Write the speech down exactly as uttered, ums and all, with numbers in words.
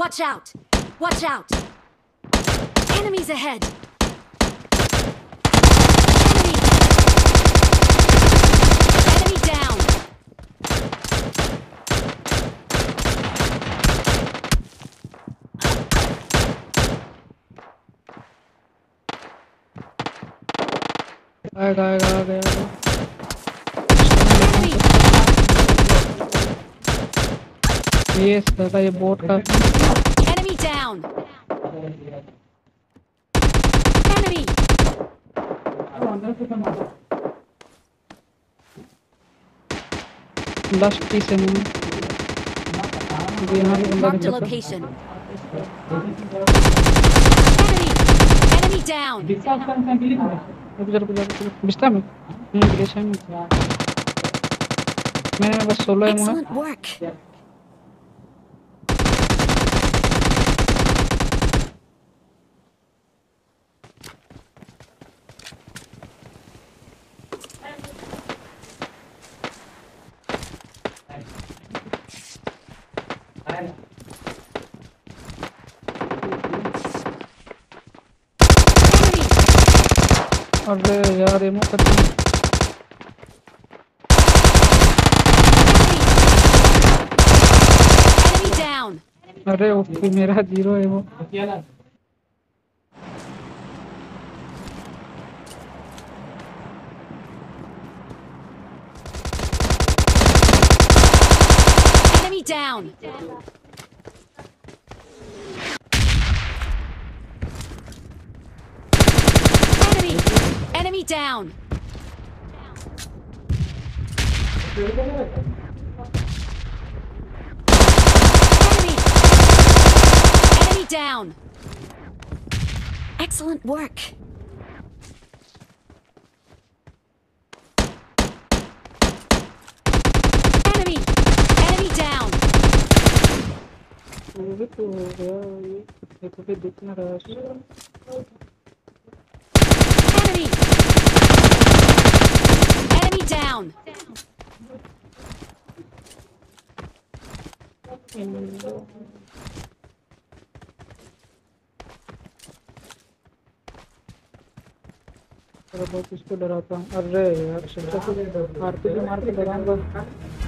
Watch out! Watch out! Enemies ahead! Enemy! Enemy down! आएगा आएगा आ गया ये दादा ये बोट का Enemy down! Enemy! Last piece है मैंने अभी यहाँ भी बंदा Marked a दिख रहा location. Enemy! Enemy down! गुजर गुजर बिस्ता में हम्म विदेश में मैंने बस सोलो है वहाँ Excellent work. अरे यार एमो करती Enemy down! अरे ओके मेरा जीरो है वो Enemy down! Enemy! Enemy down! Enemy! Enemy down! Excellent work! Enemy! Enemy down! वो तो हो गया ये ये तो फिर दिख ना रहा है Enemy! Enemy down! बहुत इसको डराता हूँ अरे यार शब्द से आरपीजी मार के डराऊंगा